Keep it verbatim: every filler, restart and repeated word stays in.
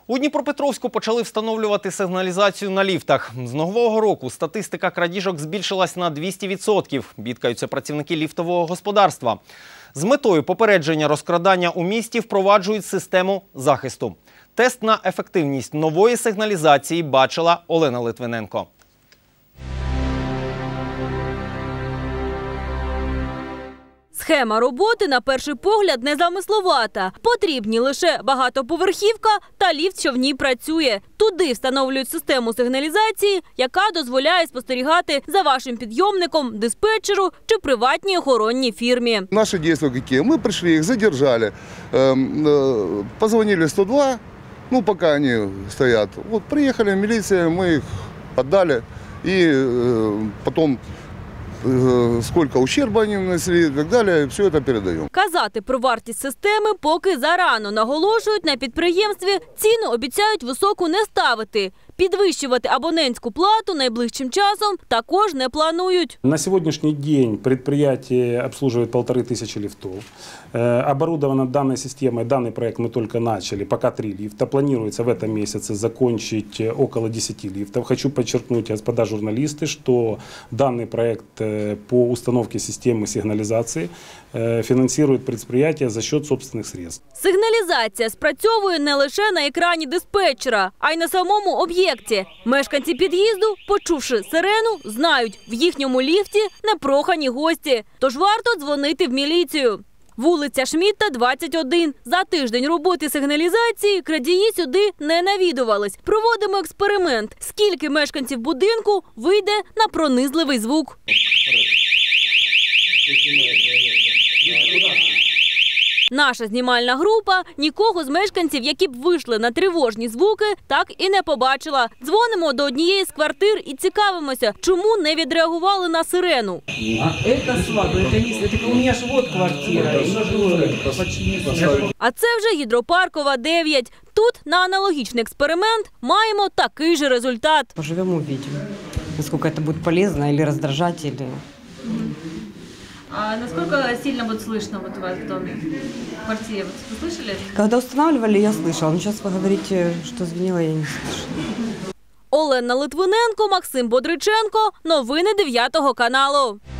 У Дніпропетровську почали встановлювати сигналізацію на ліфтах. З нового року статистика крадіжок збільшилась на двісті відсотків, бідкаються працівники ліфтового господарства. З метою попередження розкрадання у місті впроваджують систему захисту. Тест на ефективність нової сигналізації бачила Олена Литвиненко. Схема роботи, на перший погляд, незамисловата. Потрібні лише багатоповерхівка та ліфт, що в ній працює. Туди встановлюють систему сигналізації, яка дозволяє спостерігати за вашим підйомником, диспетчеру чи приватній охоронній фірмі. Наші дії які? Ми прийшли, їх задержали, позвонили сто два, ну, поки вони стоять. От приїхали міліція, ми їх віддали і потім сколько ущерба они нанесли и так далее, все это передаем. Казати про вартість системи поки зарано. Наголошують, на підприємстві ціну обіцяють високу не ставити. Підвищувати абонентську плату найближчим часом також не планують. На сьогоднішній день предприятие обслуживает полторы тысячи лифтов. Оборудовано данной системой, данный проект мы только начали, пока три лифта. Планируется в этом месяце закончить около десяти лифтов. Хочу подчеркнуть, господа журналисты, что данный проект по установке системы сигнализации финансирует предприятие за счет собственных средств. Сигналізація спрацьовує не лише на екрані диспетчера, а й на самому об'єкті. Мешканці під'їзду, почувши сирену, знають, в їхньому ліфті непрохані гості. Тож варто дзвонити в міліцію. Вулиця Шмідта, двадцять один. За тиждень роботи сигналізації крадії сюди не навідувались. Проводимо експеримент. Скільки мешканців будинку вийде на пронизливий звук? Наша знімальна група нікого з мешканців, які б вийшли на тривожні звуки, так і не побачила. Дзвонимо до однієї з квартир і цікавимося, чому не відреагували на сирену. А це вже Гідропаркова, дев'ять. Тут на аналогічний експеримент маємо такий же результат. Поживемо, увидимо, наскільки це буде полезно або роздражати. А насколько сильно вот слышно вот у вас в доме, в квартире? Вы слышали? Когда устанавливали, я слышала. Но сейчас вы говорите, что звенело, я не слышала. Олена Литвиненко, Максим Бодриченко. Новини дев'ятого каналу.